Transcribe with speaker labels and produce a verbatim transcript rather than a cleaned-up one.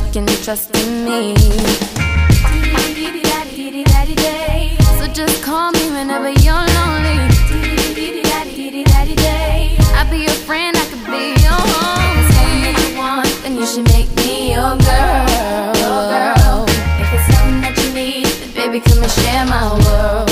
Speaker 1: can trust in me. So just call me whenever you're lonely. I'll be your friend, I could be your homie. If it's something that you want, then you should make me your girl. If it's something that you need, then baby, come and share my world.